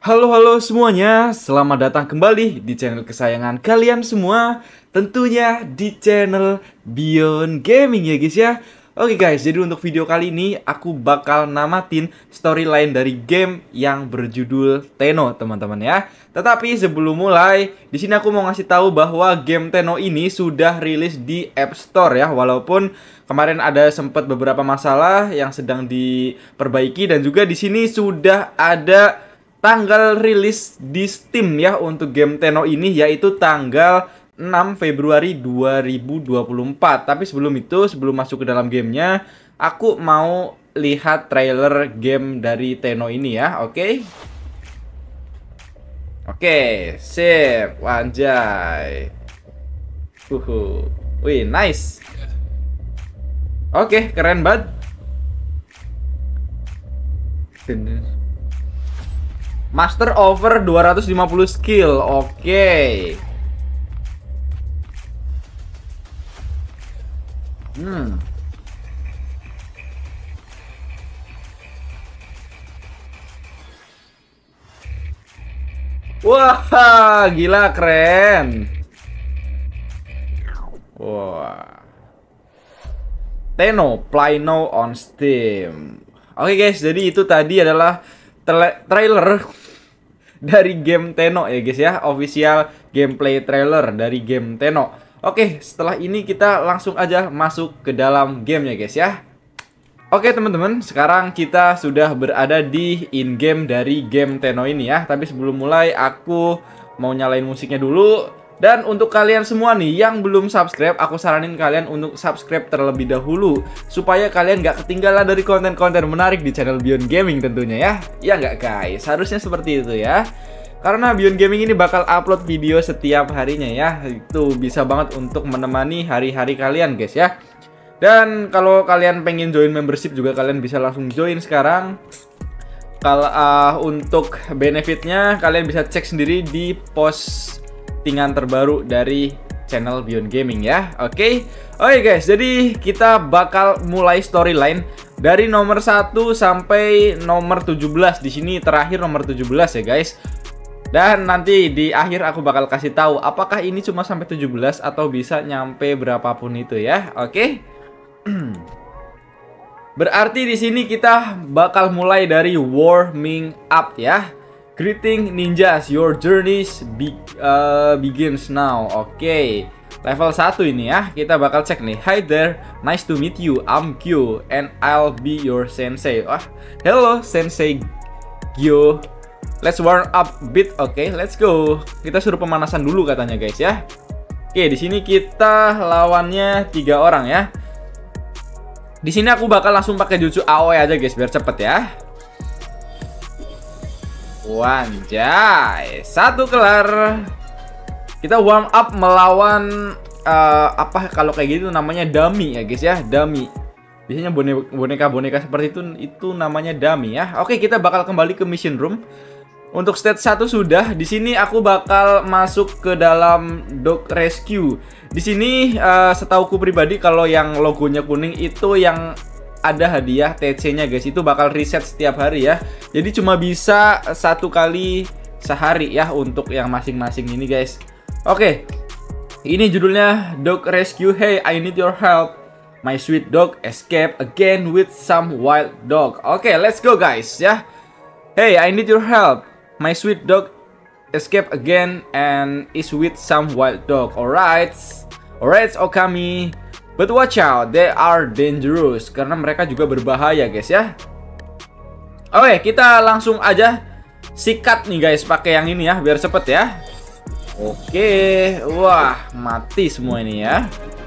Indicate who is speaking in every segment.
Speaker 1: Halo semuanya, selamat datang kembali di channel kesayangan kalian semua. Tentunya di channel Beyond Gaming ya guys ya. Oke guys, jadi untuk video kali ini aku bakal namatin storyline dari game yang berjudul Tenno teman-teman ya. Tetapi sebelum mulai, di sini aku mau ngasih tahu bahwa game Tenno ini sudah rilis di App Store ya. Walaupun kemarin ada sempat beberapa masalah yang sedang diperbaiki, dan juga di sini sudah ada tanggal rilis di Steam ya untuk game Tenno ini, yaitu tanggal 6 Februari 2024. Tapi sebelum itu, sebelum masuk ke dalam gamenya, aku mau lihat trailer game dari Tenno ini ya, oke? Oke, sip, wanjay. Wih, nice. Oke, keren banget. Master over 250 skill. Oke. Wah, gila keren. Wah. Tenno, play now on Steam. Oke guys, jadi itu tadi adalah trailer dari game Tenno ya guys ya, official gameplay trailer dari game Tenno. Oke, setelah ini kita langsung aja masuk ke dalam game ya guys ya. Oke teman-teman, sekarang kita sudah berada di in-game dari game Tenno ini ya. Tapi sebelum mulai aku mau nyalain musiknya dulu. Dan untuk kalian semua nih yang belum subscribe, aku saranin kalian untuk subscribe terlebih dahulu, supaya kalian gak ketinggalan dari konten-konten menarik di channel Beyond Gaming tentunya ya. Ya nggak guys? Harusnya seperti itu ya. Karena Beyond Gaming ini bakal upload video setiap harinya ya. Itu bisa banget untuk menemani hari-hari kalian guys ya. Dan kalau kalian pengen join membership juga, kalian bisa langsung join sekarang. Kalau untuk benefitnya kalian bisa cek sendiri di postingan terbaru dari channel Beyond Gaming ya. Oke guys, jadi kita bakal mulai storyline dari nomor 1 sampai nomor 17. Di sini terakhir nomor 17 ya guys. Dan nanti di akhir aku bakal kasih tahu apakah ini cuma sampai 17 atau bisa nyampe berapapun itu ya. Oke. Berarti di sini kita bakal mulai dari warming up ya. Greeting ninjas, your journeys begins now. Oke. Level 1 ini ya. Kita bakal cek nih. Hi there, nice to meet you. I'm Gyo and I'll be your sensei. Wah, hello sensei Gyo. Let's warm up a bit. Oke, let's go. Kita suruh pemanasan dulu katanya guys ya. Oke, di sini kita lawannya 3 orang ya. Di sini aku bakal langsung pakai jutsu AOE aja guys biar cepet ya. Wanjay, 1 kelar. Kita warm up melawan apa kalau kayak gitu namanya dummy ya guys ya, dummy. Biasanya boneka-boneka seperti itu namanya dummy ya. Oke, kita bakal kembali ke mission room. Untuk stage 1 sudah. Di sini aku bakal masuk ke dalam dog rescue. Di sini setauku pribadi kalau yang logonya kuning itu yang ada hadiah TC-nya guys. Itu bakal reset setiap hari ya. Jadi cuma bisa 1 kali sehari ya untuk yang masing-masing ini guys. Oke. Ini judulnya Dog Rescue. Hey, I need your help. My sweet dog escape again with some wild dog. Oke, let's go guys ya. Hey, I need your help. My sweet dog escape again and is with some wild dog. Alright, Okami. But watch out, they are dangerous. Karena mereka juga berbahaya guys ya. Oke, kita langsung aja sikat nih guys pakai yang ini ya biar cepet ya. Oke, wah mati semua ini ya.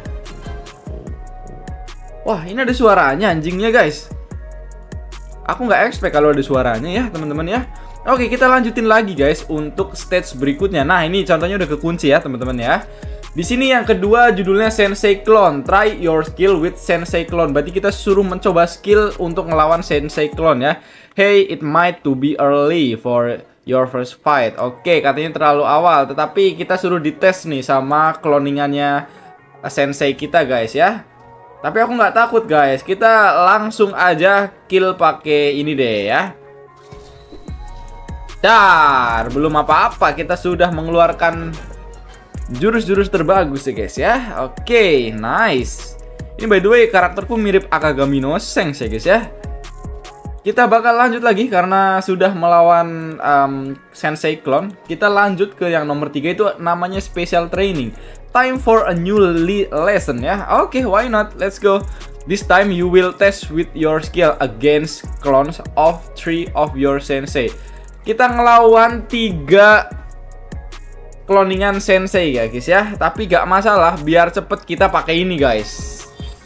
Speaker 1: Wah, ini ada suaranya anjingnya guys. Aku nggak expect kalau ada suaranya ya teman-teman ya. Oke, kita lanjutin lagi guys untuk stage berikutnya. Nah, ini contohnya udah kekunci ya teman-teman ya. Di sini yang kedua judulnya Sensei Clone. Try your skill with Sensei Clone. Berarti kita suruh mencoba skill untuk melawan Sensei Clone ya. Hey, it might to be early for your first fight. Oke, katanya terlalu awal, tetapi kita suruh dites nih sama cloningannya Sensei kita guys ya. Tapi aku nggak takut guys. Kita langsung aja kill pakai ini deh ya. Dar, belum apa-apa, kita sudah mengeluarkan jurus-jurus terbagus ya guys ya. Oke, nice. Ini by the way karakterku mirip Akagami no Sense ya guys ya. Kita bakal lanjut lagi karena sudah melawan Sensei Clone. Kita lanjut ke yang nomor 3, itu namanya Special Training. Time for a new lesson ya. Oke, why not? Let's go. This time you will test with your skill against clones of 3 of your sensei. Kita ngelawan 3 cloningan sensei ya guys ya. Tapi gak masalah, biar cepet kita pakai ini guys.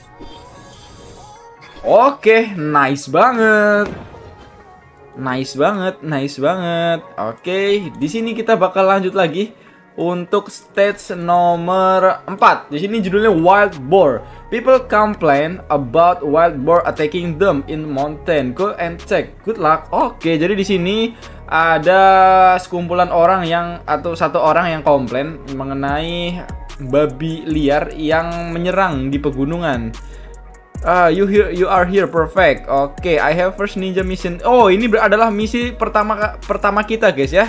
Speaker 1: Oke, nice banget. Nice banget, nice banget. Oke, di sini kita bakal lanjut lagi untuk stage nomor 4. Di sini judulnya Wild Boar. People complain about wild boar attacking them in mountain. Go and check. Good luck. Oke, jadi di sini ada sekumpulan orang yang atau satu orang yang komplain mengenai babi liar yang menyerang di pegunungan. You are here, perfect. Oke, I have first ninja mission. Oh, ini adalah misi pertama kita guys ya.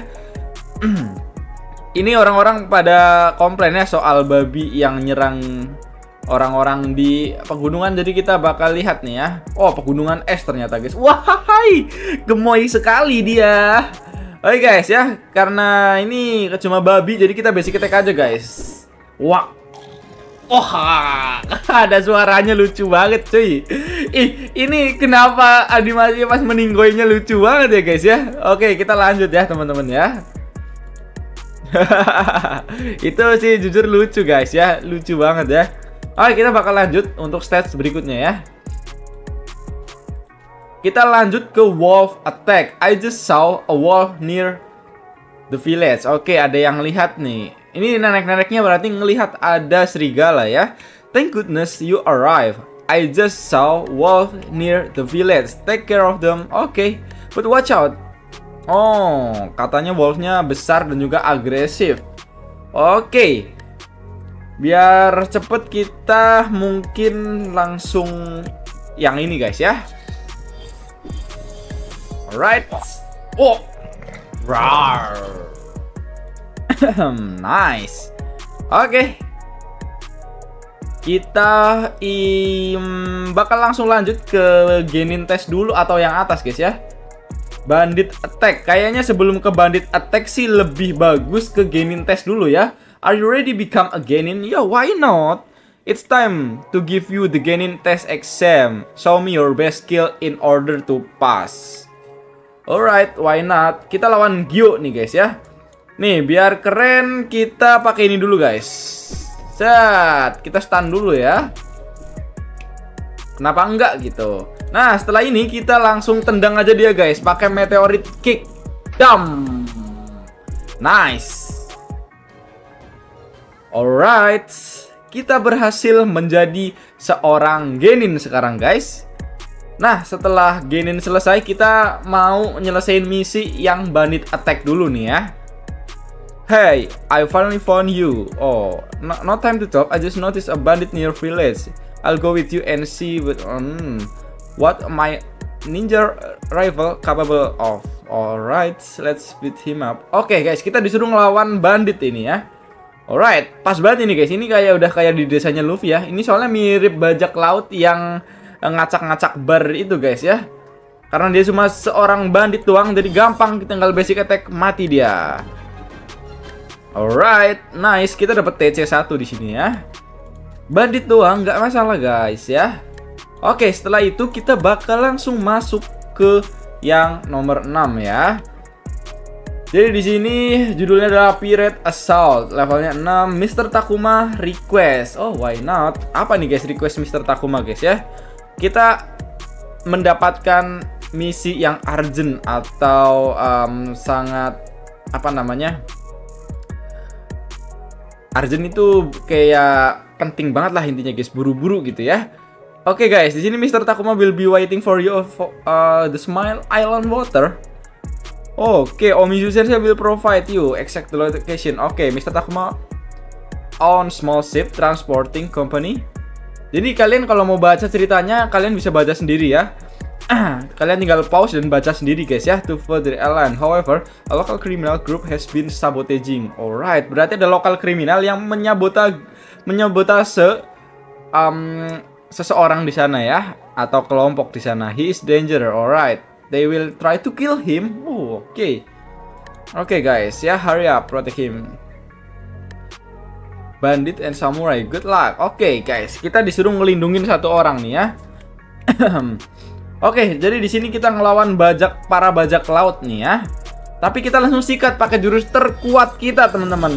Speaker 1: Ini orang-orang pada komplain ya soal babi yang nyerang orang-orang di pegunungan. Jadi kita bakal lihat nih ya. Oh, pegunungan es ternyata guys. Wahai, gemoy sekali dia. Oke guys ya, karena ini cuma babi jadi kita basic attack aja guys. Wah. Oh, ada suaranya lucu banget cuy. Ini kenapa animasinya pas meninggoynya lucu banget ya guys ya. Oke, kita lanjut ya teman-teman ya. Itu sih jujur lucu guys ya, lucu banget ya. Oke, kita bakal lanjut untuk stage berikutnya ya. Kita lanjut ke wolf attack. I just saw a wolf near the village. Oke, ada yang lihat nih. Ini nenek-neneknya berarti ngelihat ada serigala ya. Thank goodness you arrived. I just saw wolf near the village. Take care of them. Oke, but watch out. Oh, katanya wolfnya besar dan juga agresif. Oke, biar cepet kita mungkin langsung yang ini guys ya. Alright. Oh, rar. Nice. Oke, kita bakal langsung lanjut ke Genin test dulu atau yang atas guys ya. Bandit attack. Kayaknya sebelum ke bandit attack sih lebih bagus ke Genin test dulu ya. Are you ready become a Genin? Yeah, why not? It's time to give you the Genin test exam. Show me your best skill in order to pass. Alright, why not? Kita lawan Gyo nih guys ya. Nih, biar keren kita pakai ini dulu guys. Set, kita stun dulu ya. Kenapa enggak gitu? Nah, setelah ini kita langsung tendang aja dia guys, pakai meteorit kick. Dam. Nice. Alright, kita berhasil menjadi seorang Genin sekarang guys. Nah, setelah Genin selesai, kita mau nyelesain misi yang bandit attack dulu nih ya. Hey, I finally found you. Oh, no time to talk. I just noticed a bandit near village. I'll go with you and see what my ninja rival capable of. Alright, let's beat him up. Oke guys, kita disuruh ngelawan bandit ini ya. Alright, pas banget ini guys. Ini udah kayak di desanya Luffy ya. Ini soalnya mirip bajak laut yang ngacak-ngacak bar itu guys ya. Karena dia cuma seorang bandit doang, jadi gampang tinggal basic attack mati dia. Alright, nice. Kita dapat TC1 di sini ya. Bandit doang, nggak masalah guys ya. Oke, setelah itu kita bakal langsung masuk ke yang nomor 6 ya. Jadi di sini judulnya adalah Pirate Assault, levelnya 6, Mr. Takuma Request. Oh, why not? Apa nih guys request Mr. Takuma guys ya? Kita mendapatkan misi yang urgent atau sangat apa namanya? Urgent itu kayak penting banget lah intinya guys, buru-buru gitu ya. Oke guys, di sini Mr. Takuma will be waiting for you for the Smile Island water. Oke, Omizu Sensei will provide you exact location. Oke, Mr. Takuma on small ship transporting company. Jadi kalian kalau mau baca ceritanya kalian bisa baca sendiri ya. Kalian tinggal pause dan baca sendiri guys ya, to further align. However, a local criminal group has been sabotaging. Alright, berarti ada lokal kriminal yang menyabotase seseorang di sana ya, atau kelompok di sana. He is danger. Alright, they will try to kill him. Oke. Oke guys ya, hurry up, protect him. Bandit and samurai, good luck. Oke guys, kita disuruh ngelindungin satu orang nih ya. Oke, jadi di sini kita ngelawan para bajak laut nih ya. Tapi kita langsung sikat pakai jurus terkuat kita, teman-teman.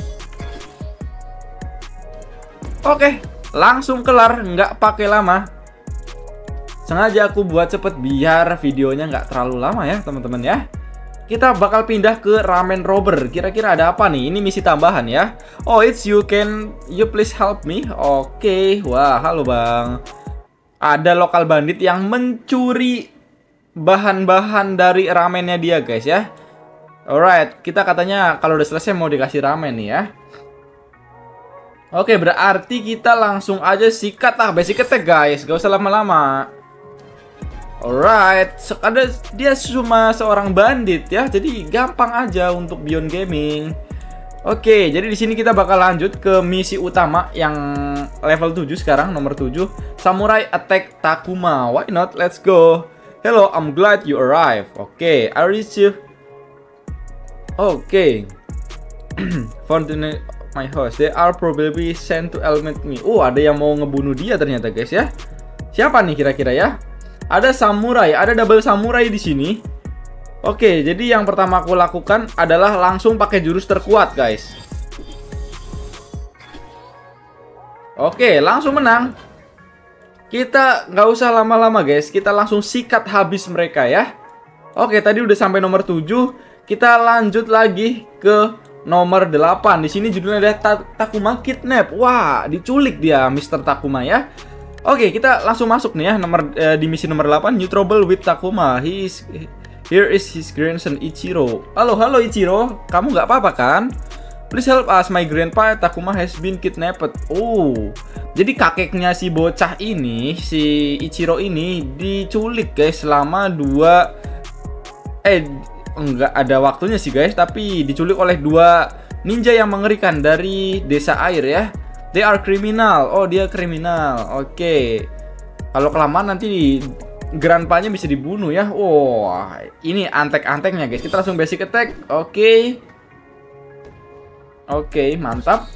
Speaker 1: Oke, langsung kelar, nggak pakai lama. Sengaja aku buat cepet biar videonya nggak terlalu lama ya, teman-teman ya. Kita bakal pindah ke ramen robber. Kira-kira ada apa nih? Ini misi tambahan ya. Oh, it's you, can you please help me? Oke, wah, halo bang. Ada lokal bandit yang mencuri bahan-bahan dari ramennya dia guys ya. Alright, kita katanya kalau udah selesai mau dikasih ramen nih ya. Oke, berarti kita langsung aja sikat basic attack guys, gak usah lama-lama. Alright, ada dia cuma seorang bandit ya, jadi gampang aja untuk Beyond Gaming. Oke, jadi di sini kita bakal lanjut ke misi utama yang level 7 sekarang, nomor 7. Samurai Attack Takuma. Why not? Let's go. Hello, I'm glad you arrived. Oke, I receive. Oke. Found my host. They are probably sent to eliminate me. Ada yang mau ngebunuh dia ternyata guys ya. Siapa nih kira-kira ya? Ada samurai, ada double samurai di sini. Oke, jadi yang pertama aku lakukan adalah langsung pakai jurus terkuat, guys. Oke, langsung menang. Kita nggak usah lama-lama, guys. Kita langsung sikat habis mereka ya. Oke, tadi udah sampai nomor 7. Kita lanjut lagi ke nomor 8. Di sini judulnya ada Takuma Kidnap. Wah, diculik dia, Mr. Takuma ya. Oke, kita langsung masuk nih ya, di misi nomor 8, New Trouble with Takuma. Here is his grandson Ichiro. Halo Ichiro, kamu nggak apa-apa kan? Please help us, my grandpa Takuma has been kidnapped. Jadi kakeknya si bocah ini, si Ichiro ini diculik guys selama enggak ada waktunya sih guys, tapi diculik oleh 2 ninja yang mengerikan dari desa air ya. They are criminal. Dia kriminal. Oke. Kalau kelamaan nanti grandpanya bisa dibunuh ya. Ini antek-anteknya guys. Kita langsung basic attack. Oke, mantap.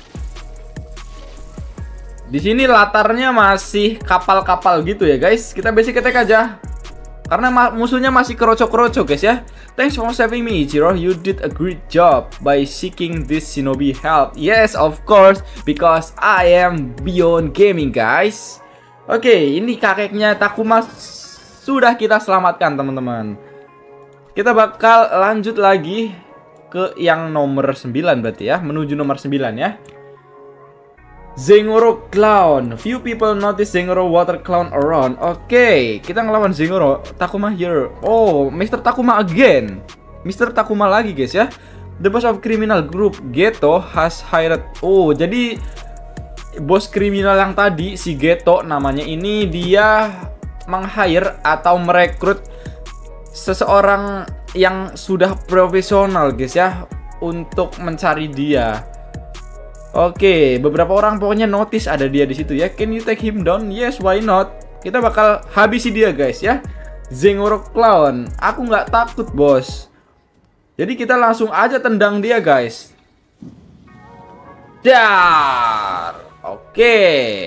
Speaker 1: Di sini latarnya masih kapal-kapal gitu ya guys. Kita basic attack aja. Karena musuhnya masih kroco-kroco guys ya. Thanks for saving me, Ichiro. You did a great job by seeking this shinobi help. Yes, of course, because I am Beyond Gaming guys. Oke, ini kakeknya Takuma sudah kita selamatkan teman-teman. Kita bakal lanjut lagi ke yang nomor 9 berarti ya, menuju nomor 9 ya. Zengoro Clown. Few people notice Zengoro water clown around. Oke, kita ngelawan Zengoro. Takuma here. Mr. Takuma again. Mr. Takuma lagi guys ya. The boss of criminal group Geto has hired. Jadi bos kriminal yang tadi, si Geto namanya ini, dia meng-hire atau merekrut seseorang yang sudah profesional guys ya, untuk mencari dia. Oke, beberapa orang pokoknya notice ada dia di situ ya. Can you take him down? Yes, why not? Kita bakal habisi dia guys ya. Zengoro Clown. Aku nggak takut bos. Jadi kita langsung aja tendang dia guys. Dar. Oke.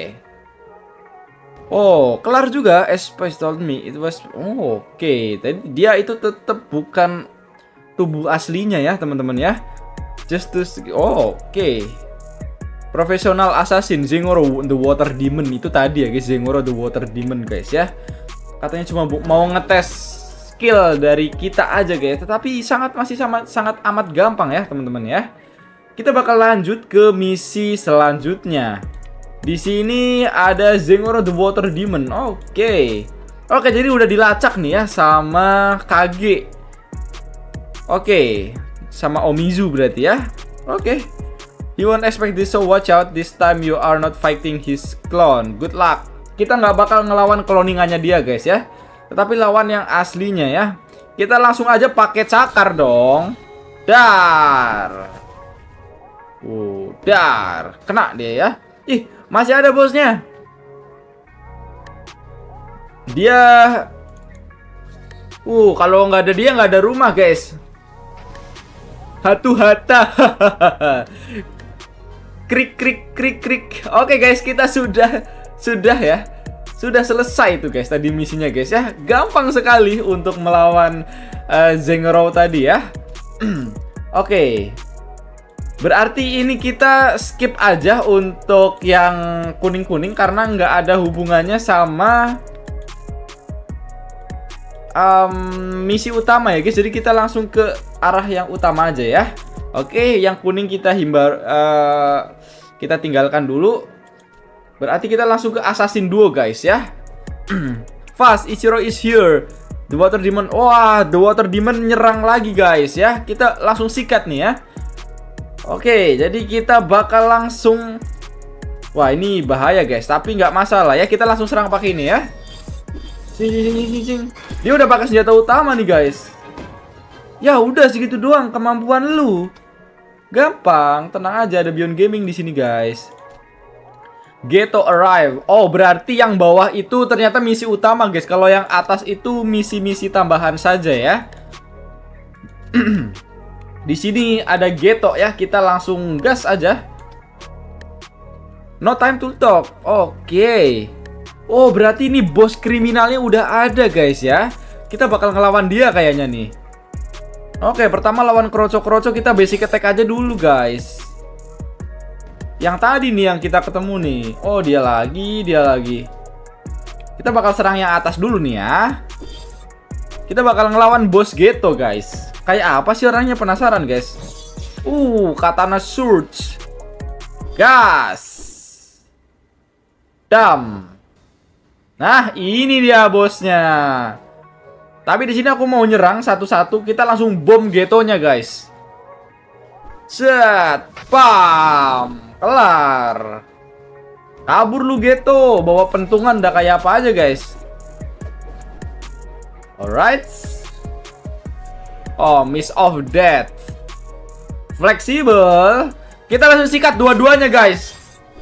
Speaker 1: Kelar juga. Spice told me it was. Oke. Tadi dia itu tetap bukan tubuh aslinya ya teman-teman ya. Just to. Oke. Profesional assassin Zengoro the Water Demon itu tadi ya guys, Zengoro the Water Demon guys ya. Katanya cuma mau ngetes skill dari kita aja guys, tetapi masih sangat amat gampang ya teman-teman ya. Kita bakal lanjut ke misi selanjutnya. Di sini ada Zengoro the Water Demon. Oke, jadi udah dilacak nih ya sama Kage. Oke, sama Omizu berarti ya. You won't expect this, so watch out. This time you are not fighting his clone. Good luck. Kita nggak bakal ngelawan cloningannya dia guys ya. tetapi lawan yang aslinya ya. Kita langsung aja pakai cakar dong. Dar. Dar. Kena dia ya. Ih, masih ada bosnya. Dia kalau nggak ada dia nggak ada rumah, guys. Hatu hata. Krik krik krik krik. Oke guys, kita sudah ya. Sudah selesai tuh guys tadi misinya guys ya. Gampang sekali untuk melawan Zengro tadi ya. Oke. Berarti ini kita skip aja untuk yang kuning-kuning karena nggak ada hubungannya sama misi utama ya guys. Jadi kita langsung ke arah yang utama aja ya. Oke, yang kuning kita kita tinggalkan dulu. Berarti kita langsung ke Assassin Duo guys ya. Fast, Ichiro is here. The Water Demon. Wah, The Water Demon nyerang lagi guys ya. Kita langsung sikat nih ya. Oke, jadi kita bakal langsung. Wah, ini bahaya guys. Tapi nggak masalah ya. Kita langsung serang pakai ini ya. Dia udah pakai senjata utama nih guys. Ya udah segitu doang kemampuan lu. Gampang, tenang aja, ada Beyond Gaming di sini guys. Geto arrive. Oh, berarti yang bawah itu ternyata misi utama guys. Kalau yang atas itu misi-misi tambahan saja ya. Di sini ada Geto ya. Kita langsung gas aja. No time to talk. Oke. Oh, berarti ini bos kriminalnya udah ada guys ya. Kita bakal ngelawan dia kayaknya nih. Oke, pertama lawan kroco-kroco kita basic attack aja dulu guys. Yang tadi nih yang kita ketemu nih. Oh, dia lagi. Kita bakal serang yang atas dulu nih ya. Kita bakal ngelawan bos Geto guys. Kayak apa sih orangnya, penasaran guys. Katana Surge. Gas. Dam. Nah, ini dia bosnya. Tapi di sini aku mau nyerang satu-satu. Kita langsung bom Getonya guys. Set. Pam. Kelar. Kabur lu Geto. Bawa pentungan udah kayak apa aja guys. Alright. Oh, Miss of Death. Fleksibel. Kita langsung sikat dua-duanya guys.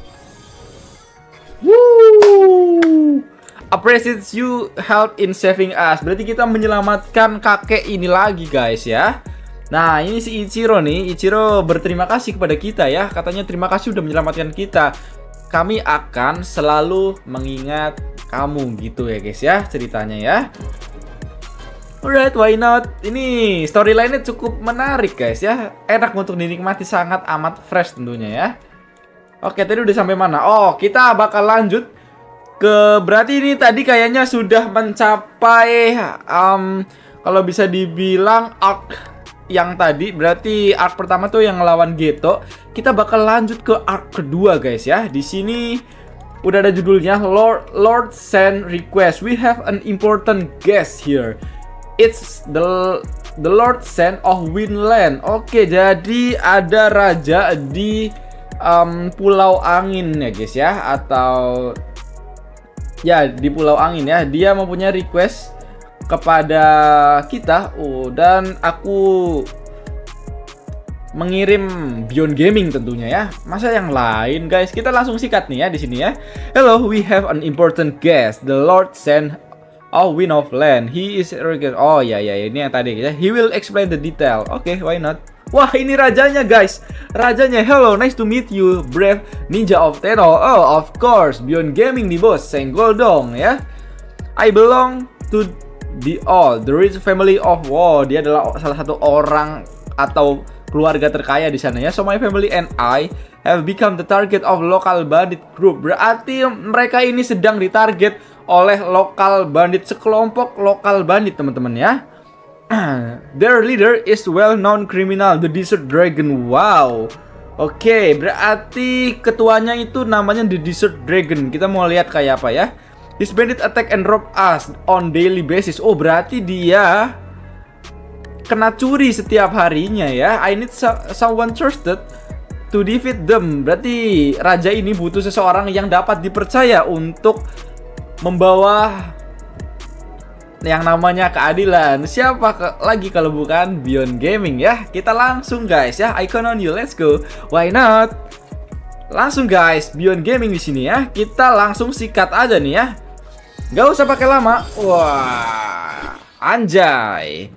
Speaker 1: Woo. Appreciate you help in saving us. Berarti kita menyelamatkan kakek ini lagi guys ya. Nah, ini si Ichiro nih. Ichiro berterima kasih kepada kita ya. Katanya terima kasih udah menyelamatkan kita. Kami akan selalu mengingat kamu gitu ya guys ya ceritanya ya. Alright, why not? Ini storyline-nya cukup menarik guys ya. Enak untuk dinikmati, sangat amat fresh tentunya ya. Oke, tadi udah sampai mana? Oh, kita bakal lanjut ke, berarti ini tadi kayaknya sudah mencapai kalau bisa dibilang arc yang tadi. Berarti arc pertama tuh yang ngelawan Geto. Kita bakal lanjut ke arc kedua guys ya. Di sini udah ada judulnya Lord send request. We have an important guest here. It's the Lord send of Winland. Oke, jadi ada raja di Pulau Angin ya guys ya, atau ya di Pulau Angin ya. Dia mempunyai request kepada kita. Dan aku mengirim Beyond Gaming tentunya ya. Masa yang lain guys. Kita langsung sikat nih ya di sini ya. Hello, we have an important guest. The Lord send Wind of Land. He is oh ya ini yang tadi ya. He will explain the detail. Oke, why not? Wah, ini rajanya guys. Rajanya. Hello, nice to meet you, brave ninja of Tenno. Oh, of course, Beyond Gaming nih bos. Senggol dong ya. I belong to the rich family of. Wow, dia adalah salah satu orang atau keluarga terkaya di sana ya. So my family and I have become the target of local bandit group. Berarti mereka ini sedang ditarget oleh lokal bandit, sekelompok lokal bandit teman-teman ya. Their leader is well-known criminal, the Desert Dragon. Wow. Oke, berarti ketuanya itu namanya The Desert Dragon. Kita mau lihat kayak apa ya. This bandit attack and rob us on daily basis. Oh, berarti dia kena curi setiap harinya ya. I need someone trusted to defeat them. Berarti raja ini butuh seseorang yang dapat dipercaya untuk membawa yang namanya keadilan. Siapa lagi kalau bukan Beyond Gaming ya? Kita langsung guys ya, icon on you, let's go. Why not? Langsung guys, Beyond Gaming di sini ya. Kita langsung sikat aja nih ya. Gak usah pakai lama. Wah, anjay.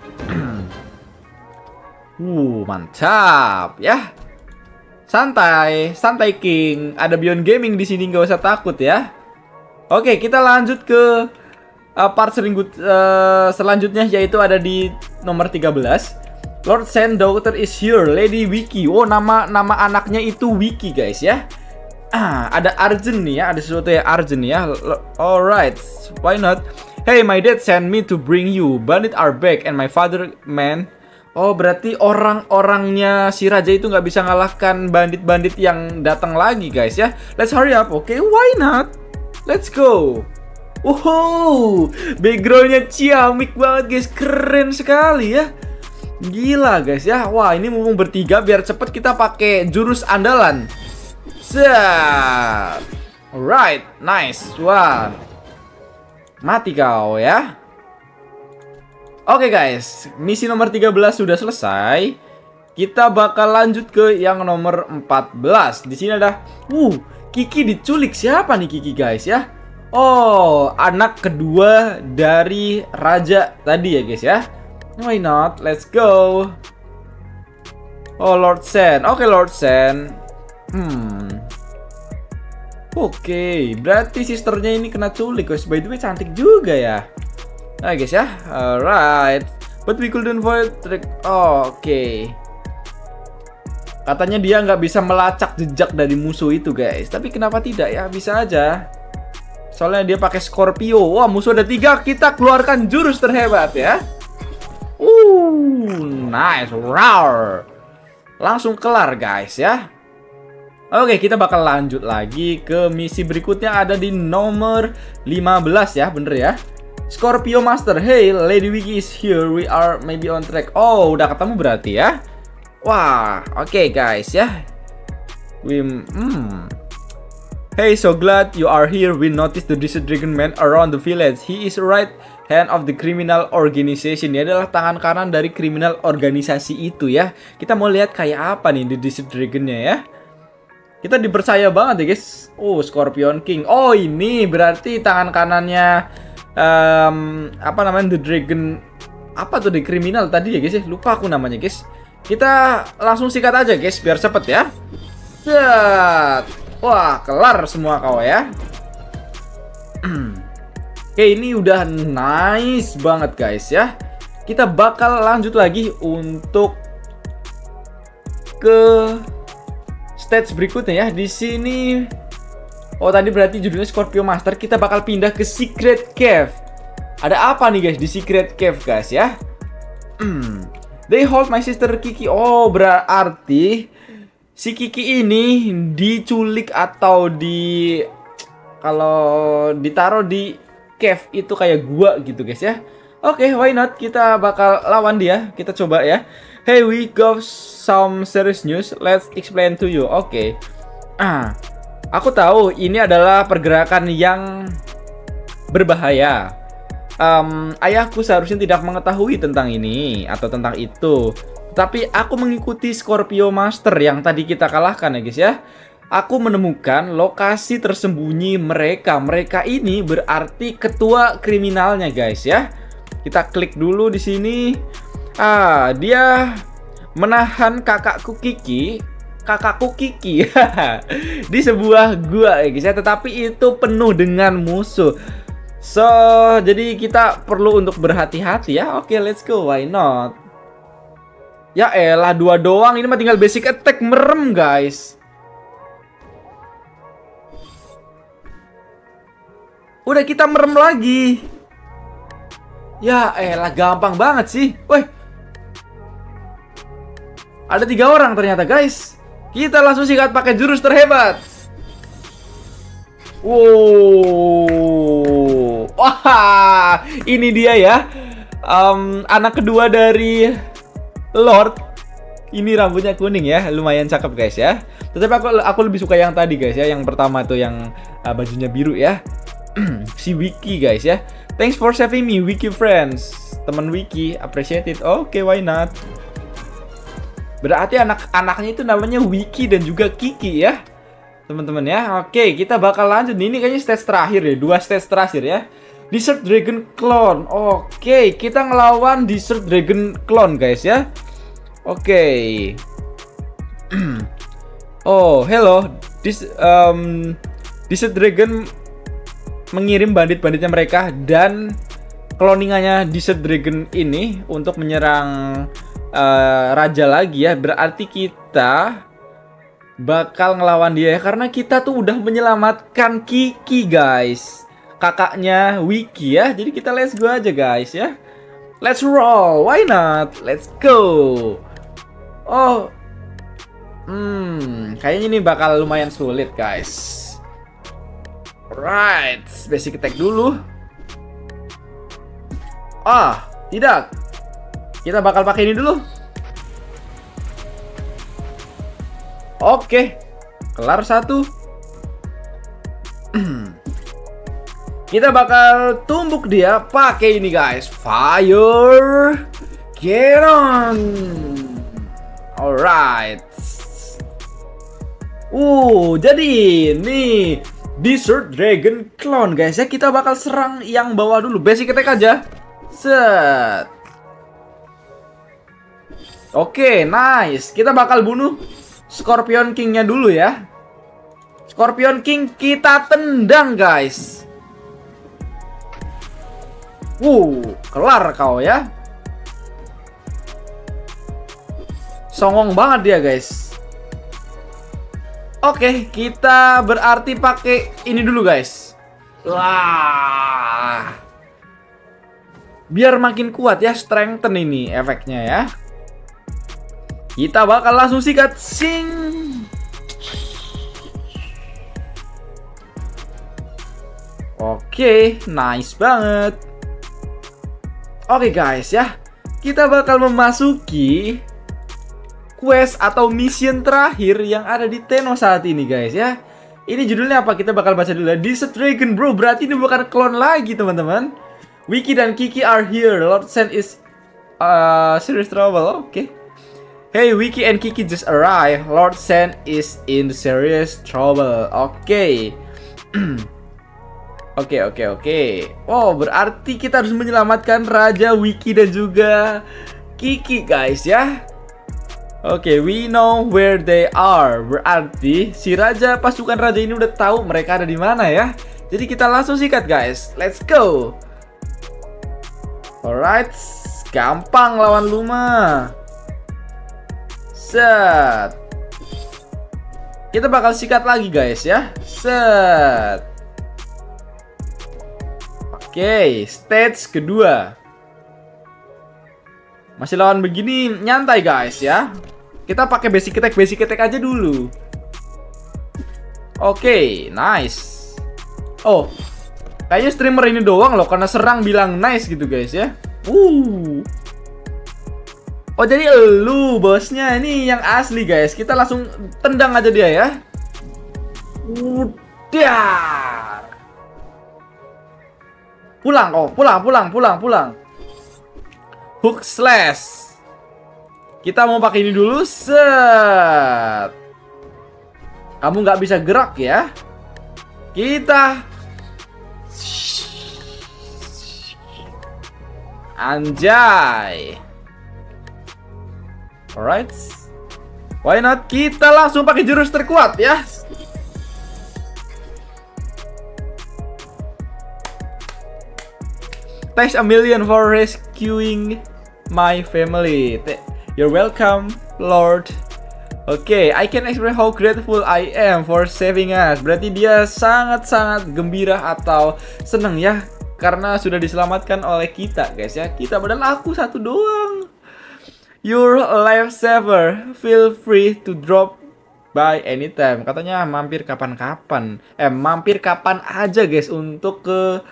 Speaker 1: Mantap ya. Santai, santai King. Ada Beyond Gaming di sini, gak usah takut ya. Oke, kita lanjut ke part selanjutnya, yaitu ada di nomor 13. Lord Sand daughter is here, Lady Wiki. Oh, nama anaknya itu Wiki guys ya. Ada Arjun nih ya, ada sesuatu ya Arjun ya. Alright, why not? Hey, my dad sent me to bring you. Bandit are back and my father man. Oh, berarti orang-orangnya si raja itu nggak bisa ngalahkan bandit-bandit yang datang lagi guys ya. Let's hurry up. Oke, why not? Let's go. Wow, backgroundnya ciamik banget guys, keren sekali ya. Gila guys ya. Wah, ini mumpung bertiga biar cepet kita pakai jurus andalan. Set. Alright, nice. Wah, mati kau ya. Oke guys, misi nomor 13 sudah selesai. Kita bakal lanjut ke yang nomor 14. Di sini ada Kiki diculik. Siapa nih Kiki guys ya? Oh, anak kedua dari raja tadi ya guys ya. Why not? Let's go. Oh, Lord Sen. Oke, Lord Sen. Oke, berarti sisternya ini kena culik guys. By the way, cantik juga ya. Nah guys ya. Alright. But we couldn't avoid trick. Oke. Katanya dia nggak bisa melacak jejak dari musuh itu guys. Tapi kenapa tidak ya? Bisa aja. Soalnya dia pakai Scorpio. Wah, musuh ada 3. Kita keluarkan jurus terhebat ya. Nice. Roar. Langsung kelar guys ya. Oke, kita bakal lanjut lagi ke misi berikutnya. Ada di nomor 15 ya. Bener ya. Scorpio Master. Hey, Lady Wiki is here. We are maybe on track. Oh, udah ketemu berarti ya. Wah, oke guys ya. Hey, so glad you are here. We noticed the Desert Dragon Man around the village. He is right hand of the criminal organization. Dia adalah tangan kanan dari kriminal organisasi itu ya. Kita mau lihat kayak apa nih di Desert Dragon-nya ya. Kita dipercaya banget ya guys. Oh, Scorpion King. Oh, ini berarti tangan kanannya apa namanya, The Dragon. Apa tuh, di kriminal tadi ya guys ya. Lupa aku namanya guys. Kita langsung sikat aja guys biar cepet ya. Set. Wah, kelar semua kau ya. Oke, ini udah nice banget guys ya. Kita bakal lanjut lagi untuk ke stage berikutnya ya. Di sini, oh tadi berarti judulnya Scorpio Master. Kita bakal pindah ke Secret Cave. Ada apa nih guys di Secret Cave guys ya? They hold my sister Kiki. Oh, berarti si Kiki ini diculik atau kalau ditaruh di cave itu kayak gua gitu guys ya. Oke, why not? Kita bakal lawan dia. Kita coba ya. Hey, we got some serious news. Let's explain to you. Oke. Aku tahu ini adalah pergerakan yang berbahaya. Ayahku seharusnya tidak mengetahui tentang ini atau tentang itu. Tapi aku mengikuti Scorpio Master yang tadi kita kalahkan ya guys ya. Aku menemukan lokasi tersembunyi mereka. Mereka ini berarti ketua kriminalnya guys ya. Kita klik dulu di sini. Dia menahan kakakku Kiki di sebuah gua ya guys ya. Tetapi itu penuh dengan musuh. So, jadi kita perlu untuk berhati-hati ya. Oke, let's go. Why not? Ya elah, 2 doang. Ini mah tinggal basic attack, merem guys. Udah kita merem lagi. Ya elah, gampang banget sih. Woi. Ada 3 orang ternyata guys. Kita langsung sikat pakai jurus terhebat. Wow. Wah, ini dia ya. Anak kedua dari Lord. Ini rambutnya kuning ya, lumayan cakep guys ya. Tetapi aku lebih suka yang tadi guys ya. Yang pertama tuh yang bajunya biru ya. Si Wiki guys ya. Thanks for saving me, Wiki friends. Teman Wiki, appreciate it. Oke, why not? Berarti anak-anaknya itu namanya Wiki dan juga Kiki ya, teman-teman ya. Oke, kita bakal lanjut. Ini kayaknya stage terakhir ya, 2 stage terakhir ya. Desert Dragon Clone. Oke, kita ngelawan Desert Dragon Clone guys ya. Oke. Oh, hello. Desert Dragon mengirim bandit-banditnya mereka dan cloningannya Desert Dragon ini untuk menyerang raja lagi ya. Berarti kita bakal ngelawan dia ya, karena kita tuh udah menyelamatkan Kiki guys, kakaknya Wiki ya. Jadi kita let's go aja guys ya. Let's roll, why not? Let's go. Oh, kayaknya ini bakal lumayan sulit guys. Alright, basic attack dulu. Ah, tidak. Kita bakal pakai ini dulu. Oke, kelar 1. Kita bakal tumbuk dia pakai ini guys. Fire Cannon. Alright. Jadi ini Desert Dragon Clone guys ya. Kita bakal serang yang bawah dulu. Basic attack aja. Set. Oke, nice. Kita bakal bunuh Scorpion King-nya dulu ya. Scorpion King kita tendang guys. Kelar kau ya. Songong banget dia guys. Oke, kita berarti pakai ini dulu guys. Wah. Biar makin kuat ya, strengthen ini efeknya ya. Kita bakal langsung sikat. Sing. Oke, nice banget. Oke guys ya, kita bakal memasuki quest atau mission terakhir yang ada di Tenno saat ini guys ya. Ini judulnya apa? Kita bakal baca dulu ya. Desert Dragon bro, berarti ini bukan clone lagi teman-teman. Wiki dan Kiki are here. Lord Sen is serious trouble. Oke. Hey, Wiki and Kiki just arrived. Lord Sen is in serious trouble. Oke. Oke. Oh, berarti kita harus menyelamatkan Raja Wiki dan juga Kiki, guys ya. Oke, we know where they are. Berarti si pasukan raja ini udah tahu mereka ada di mana ya. Jadi kita langsung sikat, guys. Let's go. Alright, gampang lawan Luma. Set. Kita bakal sikat lagi guys ya. Set. Oke, stage kedua. Masih lawan begini nyantai guys ya. Kita pakai basic attack aja dulu. Oke, nice. Oh, kayaknya streamer ini doang loh karena serang bilang nice gitu guys ya. Oh, jadi elu bosnya ini yang asli guys. Kita langsung tendang aja dia ya. Udah. Pulang. Hook slash. Kita mau pakai ini dulu. Set. Kamu nggak bisa gerak ya. Kita anjay. Alright, why not? Kita langsung pakai jurus terkuat ya. Thanks a million for rescuing my family. You're welcome, Lord. Oke, I can express how grateful I am for saving us. Berarti dia sangat-sangat gembira atau seneng ya, karena sudah diselamatkan oleh kita guys ya. Kita padahal aku satu doang. Your lifesaver, feel free to drop by anytime. Katanya mampir kapan-kapan. Mampir kapan aja guys untuk ke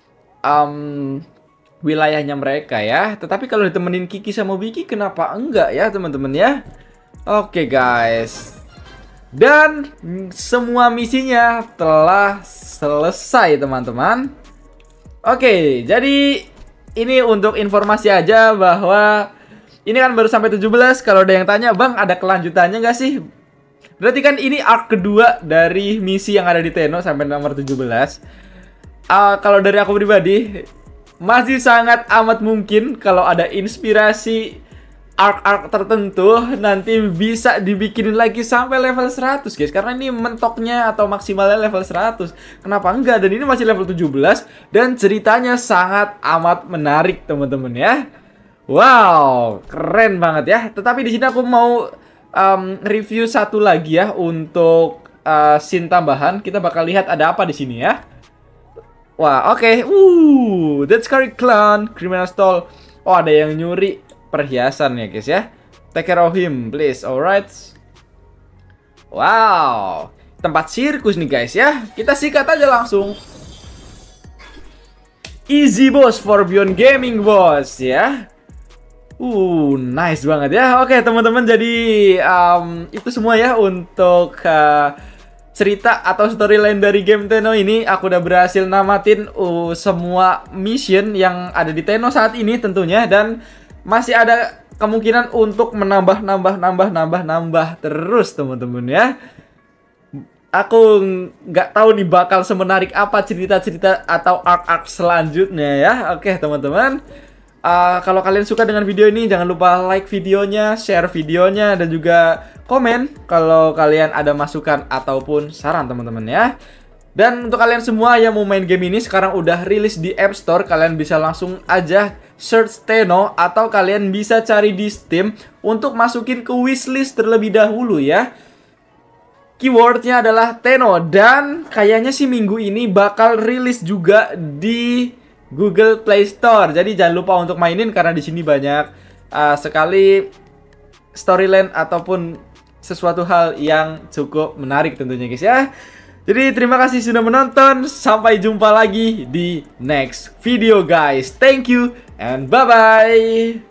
Speaker 1: wilayahnya mereka ya. Tetapi kalau ditemenin Kiki sama Wiki kenapa enggak ya teman-teman ya. Oke guys. Dan semua misinya telah selesai teman-teman. Oke, jadi ini untuk informasi aja bahwa ini kan baru sampai 17. Kalau ada yang tanya, Bang, ada kelanjutannya nggak sih? Berarti kan ini arc kedua dari misi yang ada di Tenno sampai nomor 17. Kalau dari aku pribadi, masih sangat amat mungkin kalau ada inspirasi arc-arc tertentu nanti bisa dibikinin lagi sampai level 100 guys, karena ini mentoknya atau maksimalnya level 100. Kenapa enggak? Dan ini masih level 17 dan ceritanya sangat amat menarik teman-teman ya. Wow, keren banget ya. Tetapi di sini aku mau review satu lagi ya untuk scene tambahan. Kita bakal lihat ada apa di sini ya. Wah, oke. That's correct clown, criminal stall. Oh, ada yang nyuri perhiasan ya guys ya. Take care of him please, alright. Wow, tempat sirkus nih guys ya. Kita sikat aja langsung. Easy boss for Beyond Gaming boss ya. Nice banget ya. Oke teman-teman, jadi itu semua ya untuk cerita atau storyline dari game Tenno ini. Aku udah berhasil namatin semua mission yang ada di Tenno saat ini tentunya, dan masih ada kemungkinan untuk menambah terus teman-teman ya. Aku nggak tahu nih bakal semenarik apa cerita-cerita atau arc-arc selanjutnya ya. Oke teman-teman, kalau kalian suka dengan video ini, jangan lupa like videonya, share videonya, dan juga komen kalau kalian ada masukan ataupun saran teman-teman ya. Dan untuk kalian semua yang mau main game ini, sekarang udah rilis di App Store. Kalian bisa langsung aja search Tenno, atau kalian bisa cari di Steam untuk masukin ke wishlist terlebih dahulu ya. Keywordnya adalah Tenno, dan kayaknya sih minggu ini bakal rilis juga di Google Play Store. Jadi jangan lupa untuk mainin, karena di sini banyak sekali storyline ataupun sesuatu hal yang cukup menarik tentunya guys ya. Jadi terima kasih sudah menonton. Sampai jumpa lagi di next video guys. Thank you and bye-bye.